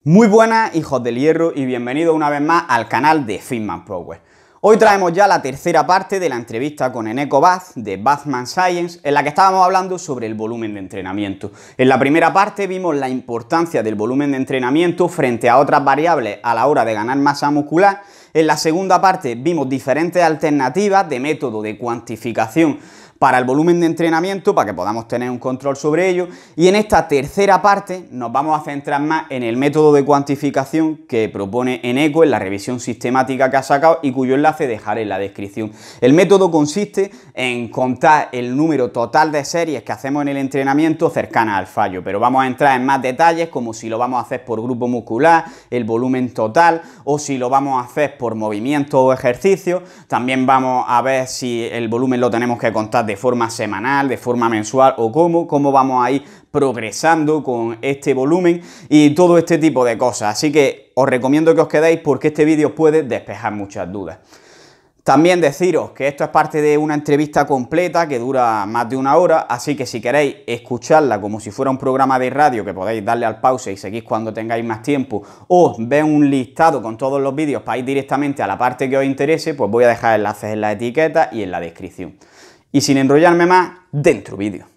Muy buenas, hijos del hierro, y bienvenidos una vez más al canal de Fitman Power. Hoy traemos ya la tercera parte de la entrevista con Eneko Baz de Bazman Science, en la que estábamos hablando sobre el volumen de entrenamiento. En la primera parte vimos la importancia del volumen de entrenamiento frente a otras variables a la hora de ganar masa muscular. En la segunda parte vimos diferentes alternativas de método de cuantificación para el volumen de entrenamiento, para que podamos tener un control sobre ello. Y en esta tercera parte nos vamos a centrar más en el método de cuantificación que propone Eneko en la revisión sistemática que ha sacado y cuyo enlace dejaré en la descripción. El método consiste en contar el número total de series que hacemos en el entrenamiento cercanas al fallo, pero vamos a entrar en más detalles, como si lo vamos a hacer por grupo muscular, el volumen total, o si lo vamos a hacer por movimiento o ejercicio. También vamos a ver si el volumen lo tenemos que contar de forma semanal, de forma mensual o cómo vamos a ir progresando con este volumen y todo este tipo de cosas. Así que os recomiendo que os quedéis porque este vídeo puede despejar muchas dudas. También deciros que esto es parte de una entrevista completa que dura más de una hora, así que si queréis escucharla como si fuera un programa de radio, que podéis darle al pause y seguís cuando tengáis más tiempo, o ver un listado con todos los vídeos para ir directamente a la parte que os interese, pues voy a dejar enlaces en la etiqueta y en la descripción. Y sin enrollarme más, dentro vídeo.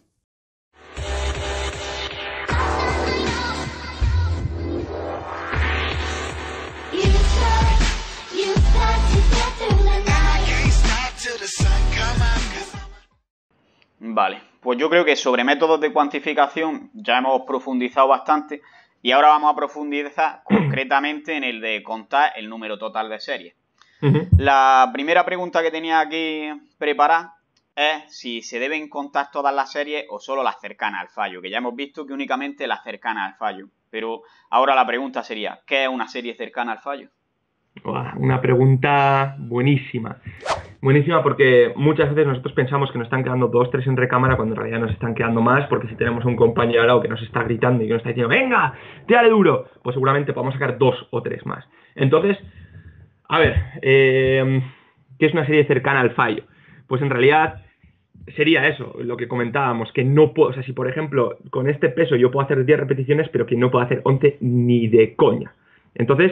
Vale, pues yo creo que sobre métodos de cuantificación ya hemos profundizado bastante y ahora vamos a profundizar concretamente en el de contar el número total de series. La primera pregunta que tenía aquí preparada es si se deben contar todas las series o solo las cercanas al fallo, que ya hemos visto que únicamente las cercanas al fallo. Pero ahora la pregunta sería, ¿qué es una serie cercana al fallo? Una pregunta buenísima. Buenísima porque muchas veces nosotros pensamos que nos están quedando 2, 3 en recámara cuando en realidad nos están quedando más, porque si tenemos a un compañero al lado que nos está gritando y que nos está diciendo ¡venga, tírale duro!, pues seguramente podemos sacar 2 o 3 más. Entonces, a ver, ¿qué es una serie cercana al fallo? Pues en realidad sería eso, lo que comentábamos, que no puedo, o sea, si por ejemplo con este peso yo puedo hacer 10 repeticiones, pero que no puedo hacer 11 ni de coña. Entonces,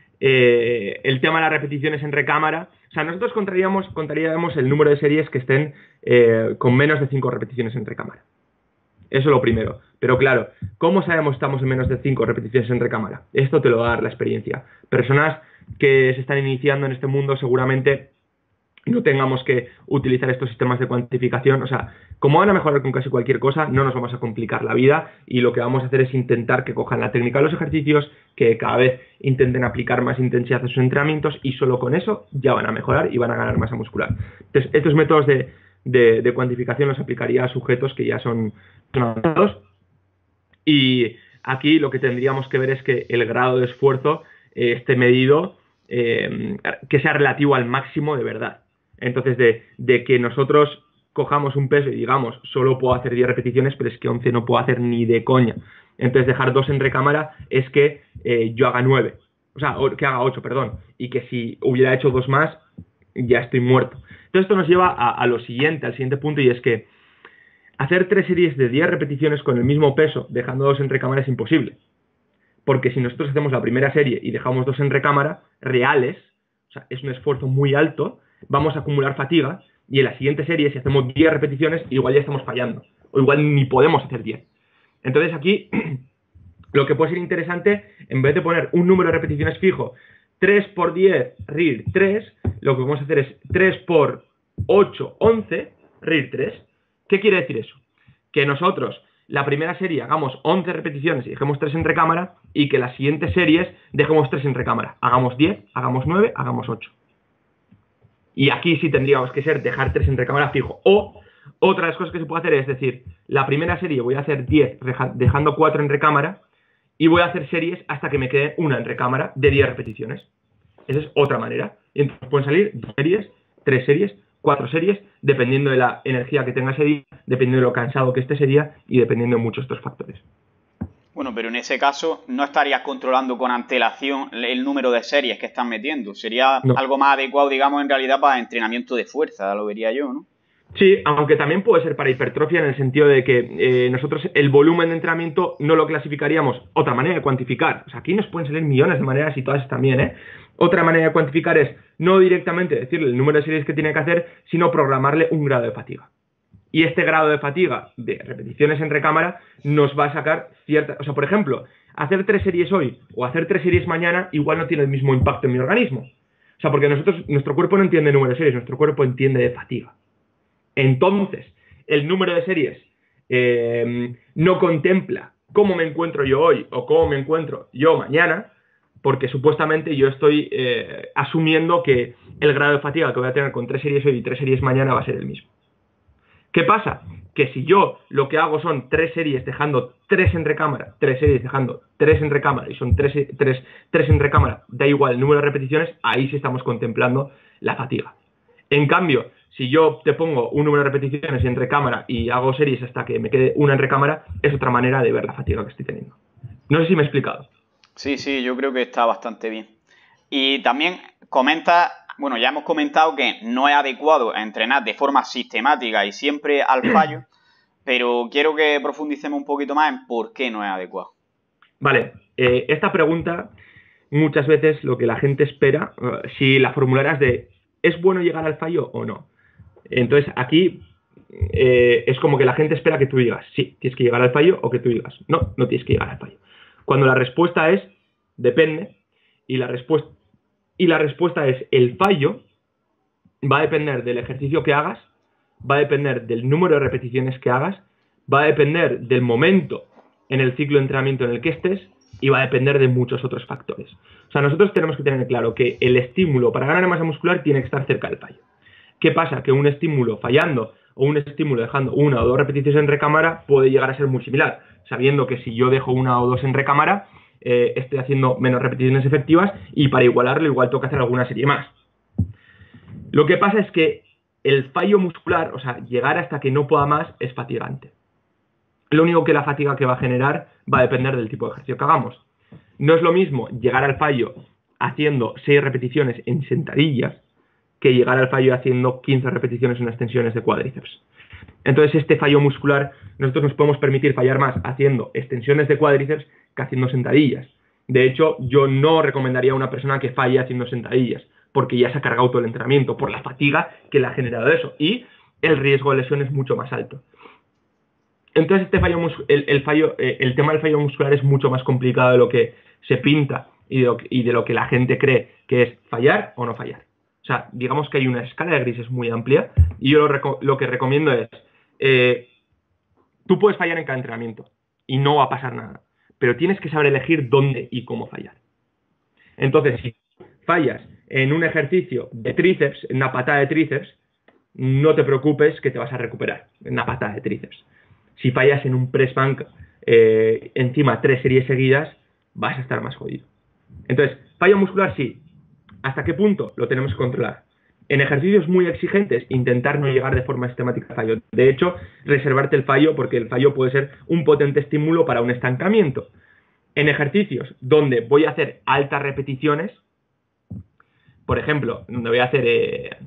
el tema de las repeticiones en recámara, o sea, nosotros contaríamos el número de series que estén con menos de 5 repeticiones en recámara. Eso es lo primero. Pero claro, ¿cómo sabemos si estamos en menos de 5 repeticiones en recámara? Esto te lo va a dar la experiencia. Personas que se están iniciando en este mundo seguramente no tengamos que utilizar estos sistemas de cuantificación. O sea, como van a mejorar con casi cualquier cosa, no nos vamos a complicar la vida y lo que vamos a hacer es intentar que cojan la técnica de los ejercicios, que cada vez intenten aplicar más intensidad a sus entrenamientos y solo con eso ya van a mejorar y van a ganar masa muscular. Entonces, estos métodos de cuantificación los aplicaría a sujetos que ya son avanzados y aquí lo que tendríamos que ver es que el grado de esfuerzo esté medido, que sea relativo al máximo de verdad. Entonces, de que nosotros cojamos un peso y digamos, solo puedo hacer 10 repeticiones, pero es que 11 no puedo hacer ni de coña. Entonces, dejar 2 en recámara es que yo haga 9, o sea, que haga 8, perdón, y que si hubiera hecho 2 más, ya estoy muerto. Entonces, esto nos lleva a lo siguiente, al siguiente punto, y es que hacer 3 series de 10 repeticiones con el mismo peso, dejando 2 en recámara, es imposible. Porque si nosotros hacemos la primera serie y dejamos 2 en recámara, reales, o sea, es un esfuerzo muy alto, vamos a acumular fatiga y en la siguiente serie, si hacemos 10 repeticiones, igual ya estamos fallando. O igual ni podemos hacer 10. Entonces aquí, lo que puede ser interesante, en vez de poner un número de repeticiones fijo, 3 por 10, RIR 3, lo que vamos a hacer es 3 por 8, 11, RIR 3. ¿Qué quiere decir eso? Que nosotros la primera serie hagamos 11 repeticiones y dejemos 3 en recámara y que las siguientes series dejemos 3 en recámara. Hagamos 10, hagamos 9, hagamos 8. Y aquí sí tendríamos que ser dejar 3 en recámara fijo. O otra de las cosas que se puede hacer es decir, la primera serie voy a hacer 10 dejando 4 en recámara y voy a hacer series hasta que me quede una en recámara de 10 repeticiones. Esa es otra manera. Y entonces pueden salir 2 series, 3 series, 4 series, dependiendo de la energía que tenga ese día, dependiendo de lo cansado que esté ese día y dependiendo de muchos otros factores. Bueno, pero en ese caso no estarías controlando con antelación el número de series que estás metiendo. Sería No. algo más adecuado, digamos, en realidad para entrenamiento de fuerza, lo vería yo, ¿no? Sí, aunque también puede ser para hipertrofia en el sentido de que nosotros el volumen de entrenamiento no lo clasificaríamos. Otra manera de cuantificar, o sea, aquí nos pueden salir millones de maneras y todas también, ¿eh? Otra manera de cuantificar es no directamente decirle el número de series que tiene que hacer, sino programarle un grado de fatiga. Y este grado de fatiga de repeticiones en recámara nos va a sacar cierta... O sea, por ejemplo, hacer 3 series hoy o hacer 3 series mañana igual no tiene el mismo impacto en mi organismo. O sea, porque nuestro cuerpo no entiende número de series, nuestro cuerpo entiende de fatiga. Entonces, el número de series no contempla cómo me encuentro yo hoy o cómo me encuentro yo mañana, porque supuestamente yo estoy asumiendo que el grado de fatiga que voy a tener con 3 series hoy y 3 series mañana va a ser el mismo. ¿Qué pasa? Que si yo lo que hago son 3 series dejando 3 en recámara, 3 series dejando 3 en recámara, y son 3 en recámara, da igual el número de repeticiones, ahí sí estamos contemplando la fatiga. En cambio, si yo te pongo un número de repeticiones en recámara y hago series hasta que me quede una en recámara, es otra manera de ver la fatiga que estoy teniendo. No sé si me he explicado. Sí, sí, yo creo que está bastante bien. Y también comenta, bueno, ya hemos comentado que no es adecuado entrenar de forma sistemática y siempre al fallo, pero quiero que profundicemos un poquito más en por qué no es adecuado. Vale, esta pregunta muchas veces lo que la gente espera, si la formularas de ¿es bueno llegar al fallo o no? Entonces aquí es como que la gente espera que tú digas sí, tienes que llegar al fallo, o que tú digas no, no tienes que llegar al fallo. Cuando la respuesta es depende, y la respuesta es el fallo va a depender del ejercicio que hagas, va a depender del número de repeticiones que hagas, va a depender del momento en el ciclo de entrenamiento en el que estés, y va a depender de muchos otros factores. O sea, nosotros tenemos que tener claro que el estímulo para ganar masa muscular tiene que estar cerca del fallo. ¿Qué pasa? Que un estímulo fallando o un estímulo dejando 1 o 2 repeticiones en recámara puede llegar a ser muy similar, sabiendo que si yo dejo 1 o 2 en recámara, estoy haciendo menos repeticiones efectivas, y para igualarlo igual tengo que hacer alguna serie más. Lo que pasa es que el fallo muscular, o sea, llegar hasta que no pueda más, es fatigante. Lo único que la fatiga que va a generar va a depender del tipo de ejercicio que hagamos. No es lo mismo llegar al fallo haciendo 6 repeticiones en sentadillas que llegar al fallo haciendo 15 repeticiones en extensiones de cuádriceps. Entonces, este fallo muscular, nosotros nos podemos permitir fallar más haciendo extensiones de cuádriceps que haciendo sentadillas. De hecho, yo no recomendaría a una persona que falle haciendo sentadillas, porque ya se ha cargado todo el entrenamiento por la fatiga que le ha generado eso, y el riesgo de lesión es mucho más alto. Entonces, el tema del fallo muscular es mucho más complicado de lo que se pinta y de lo que la gente cree que es fallar o no fallar. O sea, digamos que hay una escala de grises muy amplia, y yo lo que recomiendo es, tú puedes fallar en cada entrenamiento y no va a pasar nada, pero tienes que saber elegir dónde y cómo fallar. Entonces, si fallas en un ejercicio de tríceps, en una patada de tríceps, no te preocupes que te vas a recuperar en una patada de tríceps. Si fallas en un press bank encima 3 series seguidas, vas a estar más jodido. Entonces, fallo muscular sí. ¿Hasta qué punto? Lo tenemos que controlar. En ejercicios muy exigentes, intentar no llegar de forma sistemática al fallo. De hecho, reservarte el fallo, porque el fallo puede ser un potente estímulo para un estancamiento. En ejercicios donde voy a hacer altas repeticiones, por ejemplo, donde voy a hacer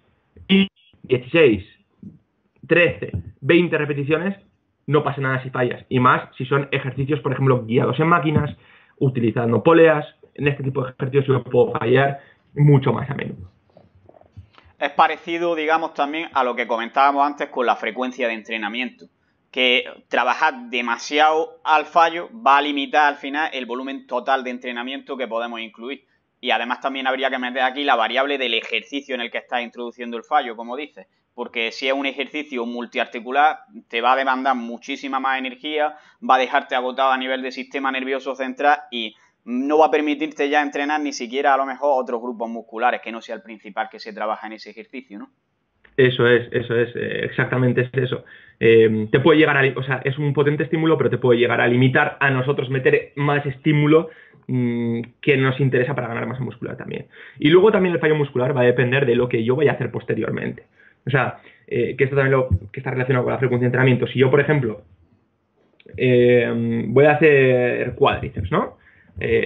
16, 13, 20 repeticiones, no pasa nada si fallas. Y más si son ejercicios, por ejemplo, guiados en máquinas, utilizando poleas. En este tipo de ejercicios yo puedo fallar mucho más a menudo. Es parecido, digamos, también a lo que comentábamos antes con la frecuencia de entrenamiento, que trabajar demasiado al fallo va a limitar al final el volumen total de entrenamiento que podemos incluir. Y además también habría que meter aquí la variable del ejercicio en el que estás introduciendo el fallo, como dices, porque si es un ejercicio multiarticular te va a demandar muchísima más energía, va a dejarte agotado a nivel de sistema nervioso central y no va a permitirte ya entrenar ni siquiera a lo mejor otros grupos musculares que no sea el principal que se trabaja en ese ejercicio, ¿no? Eso es, exactamente es eso. Te puede llegar o sea, es un potente estímulo, pero te puede llegar a limitar a nosotros meter más estímulo que nos interesa para ganar masa muscular también. Y luego también el fallo muscular va a depender de lo que yo vaya a hacer posteriormente. O sea, que esto también que está relacionado con la frecuencia de entrenamiento. Si yo, por ejemplo, voy a hacer cuádriceps, ¿no?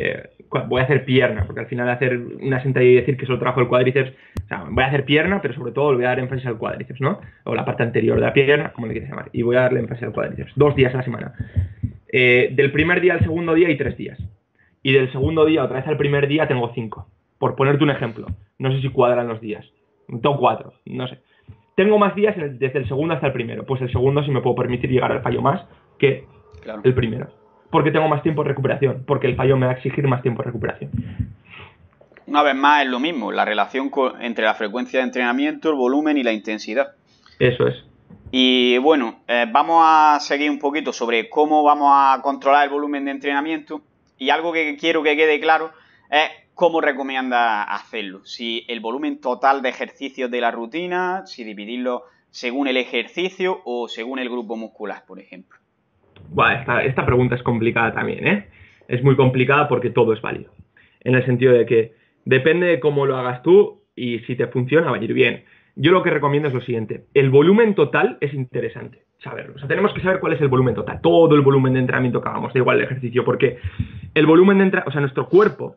voy a hacer pierna, porque al final hacer una sentadilla y decir que solo trabajo el cuádriceps, o sea, voy a hacer pierna, pero sobre todo le voy a dar énfasis al cuádriceps, ¿no? O la parte anterior de la pierna, como le quieras llamar, y voy a darle énfasis al cuádriceps, 2 días a la semana. Del primer día al segundo día hay 3 días. Y del segundo día otra vez al primer día tengo 5. Por ponerte un ejemplo. No sé si cuadran los días. Tengo 4, no sé. Tengo más días desde el segundo hasta el primero. Pues el segundo sí me puedo permitir llegar al fallo más que el primero. Porque tengo más tiempo de recuperación. Porque el fallo me va a exigir más tiempo de recuperación. Una vez más es lo mismo, la relación entre la frecuencia de entrenamiento, el volumen y la intensidad. Eso es. Y bueno, vamos a seguir un poquito sobre cómo vamos a controlar el volumen de entrenamiento. Y algo que quiero que quede claro es cómo recomienda hacerlo. Si el volumen total de ejercicios de la rutina, si dividirlo según el ejercicio o según el grupo muscular, por ejemplo. Bueno, esta pregunta es complicada también, ¿eh? Es muy complicada porque todo es válido. En el sentido de que depende de cómo lo hagas tú y si te funciona va a ir bien. Yo lo que recomiendo es lo siguiente. El volumen total es interesante saberlo. O sea, tenemos que saber cuál es el volumen total. Todo el volumen de entrenamiento que hagamos, da igual el ejercicio, porque el volumen de entrenamiento, o sea, nuestro cuerpo,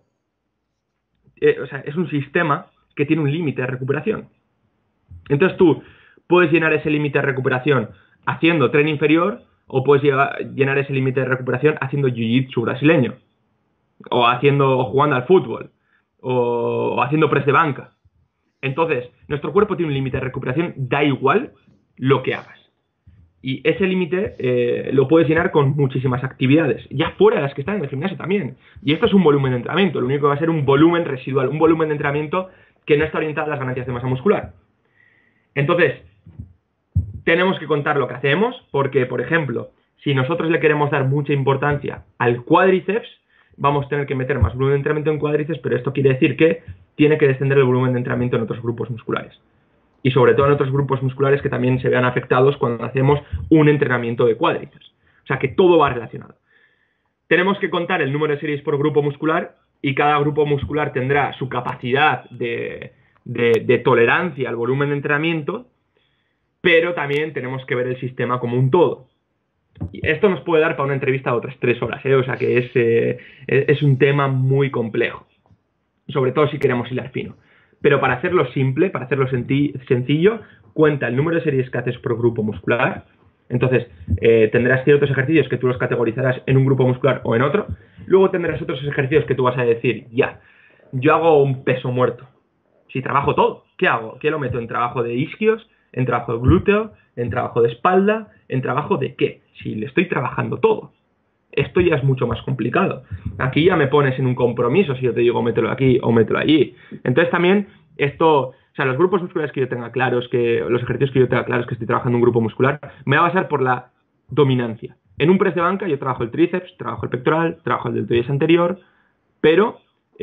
es un sistema que tiene un límite de recuperación. Entonces tú puedes llenar ese límite de recuperación haciendo tren inferior o puedes llenar ese límite de recuperación haciendo jiu-jitsu brasileño o jugando al fútbol o haciendo press de banca. Entonces, nuestro cuerpo tiene un límite de recuperación, da igual lo que hagas. Y ese límite lo puedes llenar con muchísimas actividades, ya fuera de las que están en el gimnasio también. Y esto es un volumen de entrenamiento, lo único que va a ser un volumen residual, un volumen de entrenamiento que no está orientado a las ganancias de masa muscular. Entonces, tenemos que contar lo que hacemos, porque, por ejemplo, si nosotros le queremos dar mucha importancia al cuádriceps, vamos a tener que meter más volumen de entrenamiento en cuádriceps, pero esto quiere decir que tiene que descender el volumen de entrenamiento en otros grupos musculares. Y sobre todo en otros grupos musculares que también se vean afectados cuando hacemos un entrenamiento de cuádriceps. O sea que todo va relacionado. Tenemos que contar el número de series por grupo muscular y cada grupo muscular tendrá su capacidad de tolerancia al volumen de entrenamiento, pero también tenemos que ver el sistema como un todo. Y esto nos puede dar para una entrevista de otras 3 horas, ¿eh? O sea que es un tema muy complejo, sobre todo si queremos hilar fino. Pero para hacerlo simple, para hacerlo sencillo, cuenta el número de series que haces por grupo muscular. Entonces, tendrás ciertos ejercicios que tú los categorizarás en un grupo muscular o en otro. Luego tendrás otros ejercicios que tú vas a decir, ya, yo hago un peso muerto. Si trabajo todo, ¿qué hago? ¿Qué lo meto en trabajo de isquios, en trabajo de glúteo, en trabajo de espalda, en trabajo de qué? Si le estoy trabajando todo. Esto ya es mucho más complicado. Aquí ya me pones en un compromiso si yo te digo mételo aquí o mételo allí. Entonces también esto, o sea, los grupos musculares que yo tenga claros, los ejercicios que yo tenga claros que estoy trabajando en un grupo muscular, me va a basar por la dominancia. En un press de banca yo trabajo el tríceps, trabajo el pectoral, trabajo el deltoides anterior, pero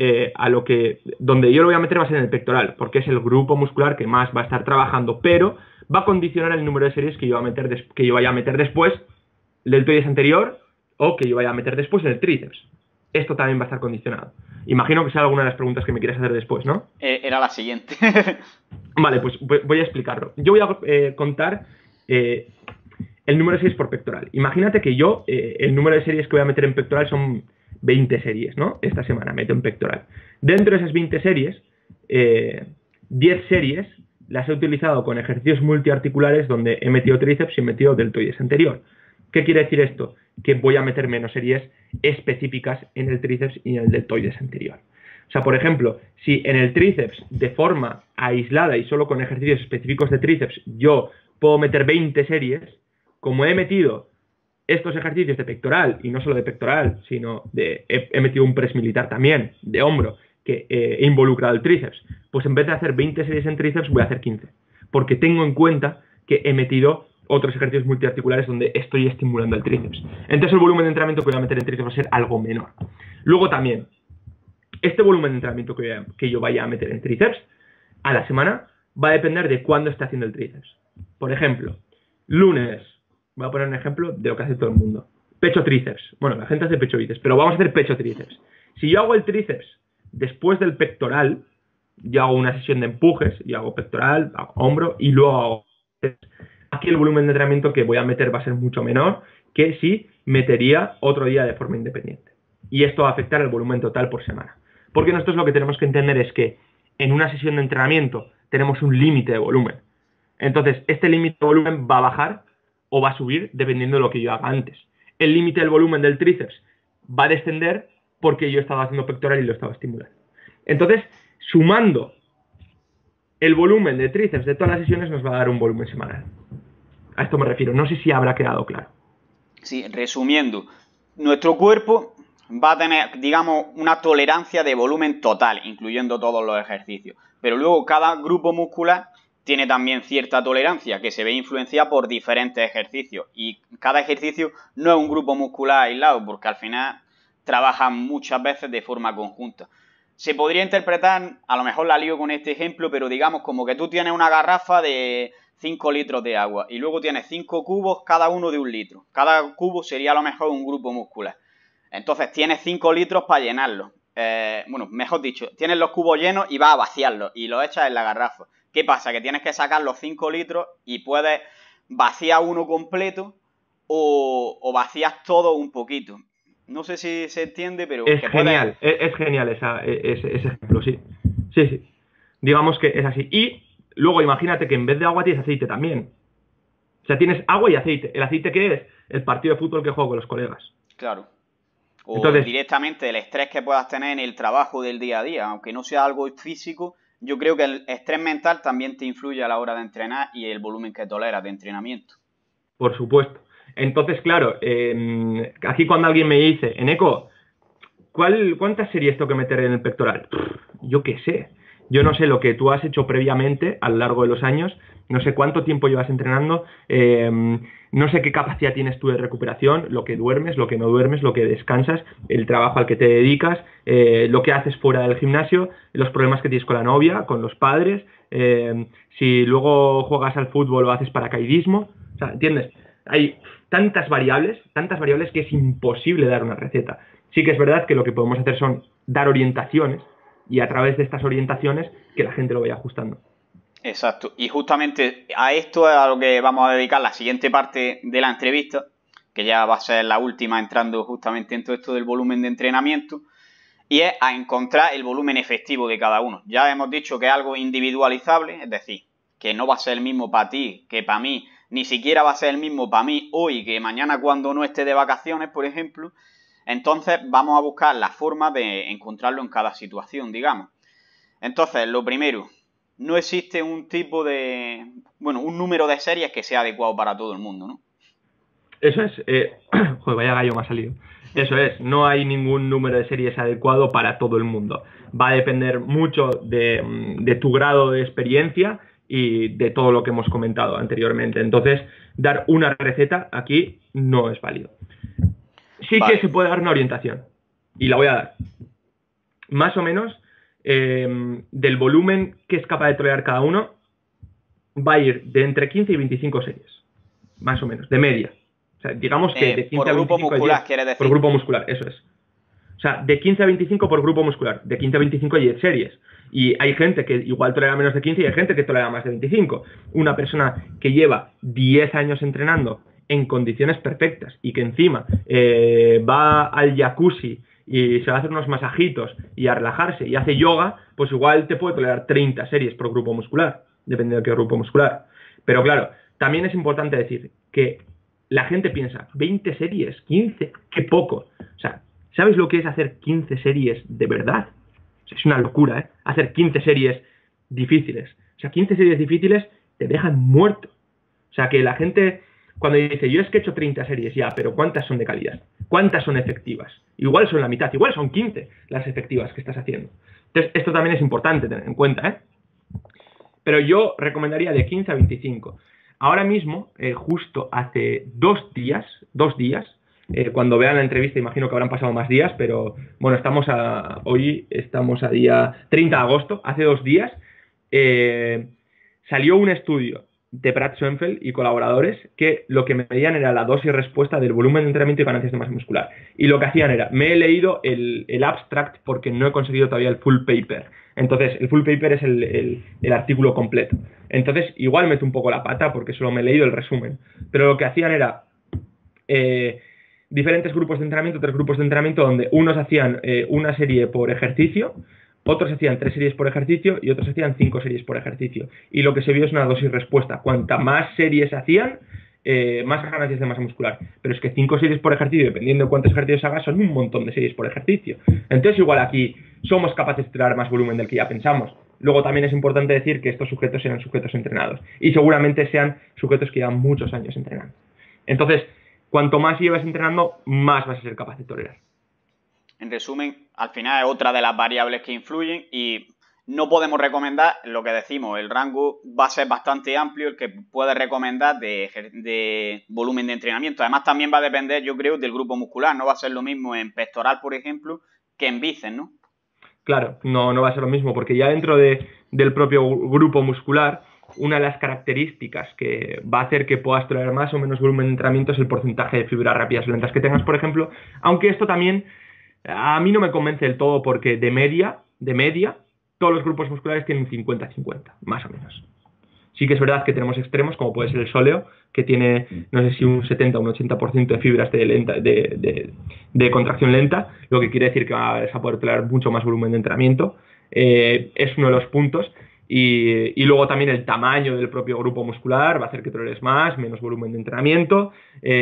donde yo lo voy a meter va a ser en el pectoral, porque es el grupo muscular que más va a estar trabajando, pero va a condicionar el número de series que yo vaya a meter después del deltoides anterior o que yo vaya a meter después en el tríceps. Esto también va a estar condicionado. Imagino que sea alguna de las preguntas que me quieras hacer después, ¿no? Era la siguiente. Vale, pues voy a explicarlo. Yo voy a contar el número de series por pectoral. Imagínate que el número de series que voy a meter en pectoral son 20 series, ¿no? Esta semana meto en pectoral. Dentro de esas 20 series, 10 series las he utilizado con ejercicios multiarticulares donde he metido tríceps y he metido deltoides anterior. ¿Qué quiere decir esto? Que voy a meter menos series específicas en el tríceps y en el deltoides anterior. O sea, por ejemplo, si en el tríceps de forma aislada y solo con ejercicios específicos de tríceps yo puedo meter 20 series, como he metido estos ejercicios de pectoral, y no solo de pectoral, sino he metido un press militar también, de hombro, que he involucrado el tríceps, pues en vez de hacer 20 series en tríceps voy a hacer 15, porque tengo en cuenta que he metido otros ejercicios multiarticulares donde estoy estimulando el tríceps. Entonces el volumen de entrenamiento que voy a meter en tríceps va a ser algo menor. Luego también, este volumen de entrenamiento que yo vaya a meter en tríceps a la semana va a depender de cuándo esté haciendo el tríceps. Por ejemplo, lunes, voy a poner un ejemplo de lo que hace todo el mundo. Pecho tríceps. Bueno, la gente hace pecho bíceps, pero vamos a hacer pecho tríceps. Si yo hago el tríceps después del pectoral, yo hago una sesión de empujes, yo hago pectoral, hago hombro y luego hago tríceps. Aquí el volumen de entrenamiento que voy a meter va a ser mucho menor que si metería otro día de forma independiente. y esto va a afectar el volumen total por semana. Porque nosotros lo que tenemos que entender es que en una sesión de entrenamiento tenemos un límite de volumen. Entonces, este límite de volumen va a bajar o va a subir dependiendo de lo que yo haga antes. El límite del volumen del tríceps va a descender porque yo estaba haciendo pectoral y lo estaba estimulando. Entonces, sumando el volumen de tríceps de todas las sesiones nos va a dar un volumen semanal. A esto me refiero. No sé si habrá quedado claro. Sí, resumiendo, nuestro cuerpo va a tener, digamos, una tolerancia de volumen total, incluyendo todos los ejercicios. Pero luego cada grupo muscular tiene también cierta tolerancia que se ve influenciada por diferentes ejercicios. Y cada ejercicio no es un grupo muscular aislado, porque al final trabajan muchas veces de forma conjunta. Se podría interpretar, a lo mejor la lío con este ejemplo, pero digamos como que tú tienes una garrafa de 5 litros de agua y luego tienes 5 cubos, cada uno de 1 litro. Cada cubo sería a lo mejor un grupo muscular. Entonces tienes 5 litros para llenarlo. Bueno, mejor dicho, tienes los cubos llenos y vas a vaciarlos y los echas en la garrafa. ¿Qué pasa? Que tienes que sacar los 5 litros y puedes vaciar uno completo o vacías todo un poquito. No sé si se entiende, pero... Es genial, es genial ese ejemplo, sí. Sí, sí. Digamos que es así. Y luego imagínate que en vez de agua tienes aceite también. O sea, tienes agua y aceite. ¿El aceite qué es? El partido de fútbol que juego con los colegas. Claro. O Entonces, directamente el estrés que puedas tener en el trabajo del día a día, aunque no sea algo físico, yo creo que el estrés mental también te influye a la hora de entrenar y el volumen que toleras de entrenamiento. por supuesto. Entonces, claro, aquí cuando alguien me dice, Eneco, ¿cuántas series tengo que meter en el pectoral? Yo qué sé. Yo no sé lo que tú has hecho previamente a lo largo de los años, no sé cuánto tiempo llevas entrenando, no sé qué capacidad tienes tú de recuperación, lo que duermes, lo que no duermes, lo que descansas, el trabajo al que te dedicas, lo que haces fuera del gimnasio, los problemas que tienes con la novia, con los padres, si luego juegas al fútbol o haces paracaidismo, o sea, ¿entiendes? Hay tantas variables que es imposible dar una receta. Sí que es verdad que lo que podemos hacer son dar orientaciones y a través de estas orientaciones que la gente lo vaya ajustando. Exacto. Y justamente a esto es a lo que vamos a dedicar la siguiente parte de la entrevista, que ya va a ser la última entrando justamente en todo esto del volumen de entrenamiento, y es a encontrar el volumen efectivo de cada uno. Ya hemos dicho que es algo individualizable, es decir, que no va a ser el mismo para ti que para mí, ni siquiera va a ser el mismo para mí hoy que mañana cuando no esté de vacaciones, por ejemplo. Entonces vamos a buscar la forma de encontrarlo en cada situación, digamos. Entonces, lo primero, no existe un tipo de... bueno, un número de series que sea adecuado para todo el mundo, ¿no? Eso es. Joder, vaya gallo me ha salido. Eso es, no hay ningún número de series adecuado para todo el mundo. Va a depender mucho de tu grado de experiencia y de todo lo que hemos comentado anteriormente. Entonces, dar una receta aquí no es válido. Sí Vale. que se puede dar una orientación, y la voy a dar. Más o menos, del volumen que es capaz de tolerar cada uno, va a ir de entre 15 y 25 series. Más o menos, de media. O sea, digamos que de 15 por a grupo 25 hay muscular, 10, ¿quieres decir? por grupo muscular, eso es. O sea, de 15 a 25 por grupo muscular. De 15 a 25 hay 10 series. Y hay gente que igual tolera menos de 15 y hay gente que tolera más de 25. Una persona que lleva 10 años entrenando en condiciones perfectas y que encima va al jacuzzi y se va a hacer unos masajitos y a relajarse y hace yoga, pues igual te puede tolerar 30 series por grupo muscular, dependiendo de qué grupo muscular. Pero claro, también es importante decir que la gente piensa, 20 series, 15, qué poco. O sea, ¿sabes lo que es hacer 15 series de verdad? O sea, es una locura, ¿eh? Hacer 15 series difíciles. O sea, 15 series difíciles te dejan muerto. O sea, que la gente, cuando dice, yo es que he hecho 30 series ya, pero ¿cuántas son de calidad? ¿Cuántas son efectivas? Igual son la mitad, igual son 15 las efectivas que estás haciendo. Entonces, esto también es importante tener en cuenta, ¿eh? Pero yo recomendaría de 15 a 25. Ahora mismo, justo hace 2 días, cuando vean la entrevista imagino que habrán pasado más días, pero bueno, hoy estamos a día 30 de agosto, hace 2 días, salió un estudio de Brad Schoenfeld y colaboradores que lo que medían era la dosis respuesta del volumen de entrenamiento y ganancias de masa muscular. Y lo que hacían era, me he leído el abstract porque no he conseguido todavía el full paper. Entonces, el full paper es el artículo completo. Entonces, igual meto un poco la pata porque solo me he leído el resumen. Pero lo que hacían era diferentes grupos de entrenamiento, 3 grupos de entrenamiento, donde unos hacían una serie por ejercicio, otros hacían 3 series por ejercicio y otros hacían 5 series por ejercicio. Y lo que se vio es una dosis-respuesta. Cuanta más series hacían, más ganancias de masa muscular. Pero es que 5 series por ejercicio, dependiendo de cuántos ejercicios hagas, son un montón de series por ejercicio. Entonces, igual aquí somos capaces de tirar más volumen del que ya pensamos. Luego también es importante decir que estos sujetos eran sujetos entrenados. Y seguramente sean sujetos que llevan muchos años entrenando. Entonces, cuanto más llevas entrenando, más vas a ser capaz de tolerar. En resumen, al final es otra de las variables que influyen y no podemos recomendar lo que decimos. El rango va a ser bastante amplio el que puedes recomendar de volumen de entrenamiento. Además, también va a depender, yo creo, del grupo muscular. No va a ser lo mismo en pectoral, por ejemplo, que en bíceps, ¿no? Claro, no va a ser lo mismo, porque ya dentro del propio grupo muscular, una de las características que va a hacer que puedas tolerar más o menos volumen de entrenamiento es el porcentaje de fibras rápidas o lentas que tengas, por ejemplo, aunque esto también a mí no me convence del todo, porque de media, todos los grupos musculares tienen un 50-50, más o menos. Sí que es verdad que tenemos extremos, como puede ser el sóleo, que tiene, no sé si un 70 o un 80% de fibras de contracción lenta, lo que quiere decir que vas a poder tolerar mucho más volumen de entrenamiento. Es uno de los puntos. Y luego también el tamaño del propio grupo muscular va a hacer que toleres más, menos volumen de entrenamiento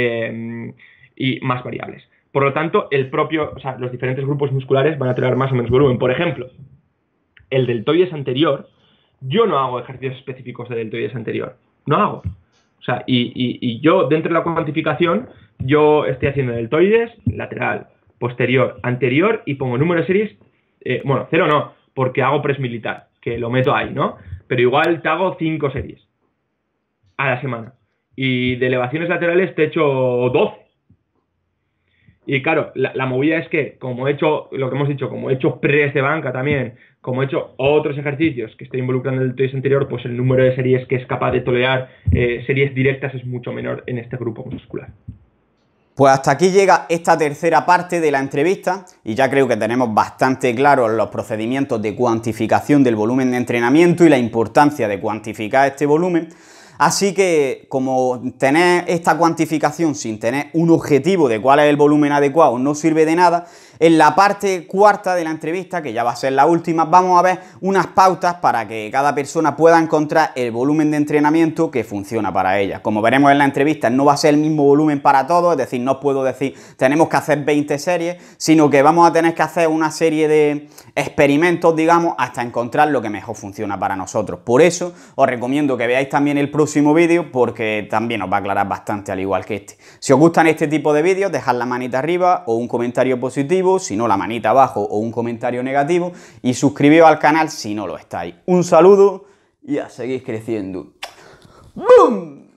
y más variables. Por lo tanto, los diferentes grupos musculares van a tolerar más o menos volumen. Por ejemplo, el deltoides anterior, yo no hago ejercicios específicos de deltoides anterior. No hago. O sea, y yo, dentro de la cuantificación, yo estoy haciendo deltoides, lateral, posterior, anterior y pongo número de series. Bueno, 0 no, porque hago press militar, que lo meto ahí, ¿no? Pero igual te hago 5 series a la semana. Y de elevaciones laterales te echo 12. Y claro, la movida es que, como he hecho, lo que hemos dicho, como he hecho press de banca también, como he hecho otros ejercicios que estoy involucrando en el deltoides anterior, pues el número de series que es capaz de tolerar series directas es mucho menor en este grupo muscular. Pues hasta aquí llega esta tercera parte de la entrevista y ya creo que tenemos bastante claros los procedimientos de cuantificación del volumen de entrenamiento y la importancia de cuantificar este volumen. Así que, como tener esta cuantificación sin tener un objetivo de cuál es el volumen adecuado no sirve de nada, en la parte cuarta de la entrevista, que ya va a ser la última, vamos a ver unas pautas para que cada persona pueda encontrar el volumen de entrenamiento que funciona para ella. Como veremos en la entrevista, no va a ser el mismo volumen para todos, es decir, no puedo decir tenemos que hacer 20 series, sino que vamos a tener que hacer una serie de experimentos, digamos, hasta encontrar lo que mejor funciona para nosotros. Por eso os recomiendo que veáis también el próximo vídeo, porque también os va a aclarar bastante, al igual que este. Si os gustan este tipo de vídeos, dejad la manita arriba o un comentario positivo, si no la manita abajo o un comentario negativo, y suscribíos al canal si no lo estáis. Un saludo y a seguir creciendo. ¡Bum!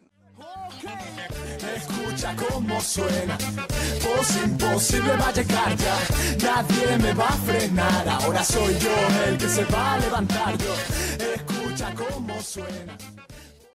Escucha cómo suena, voz imposible va a llegar ya, nadie me va a frenar, ahora soy yo el que se va a levantar yo, escucha cómo suena.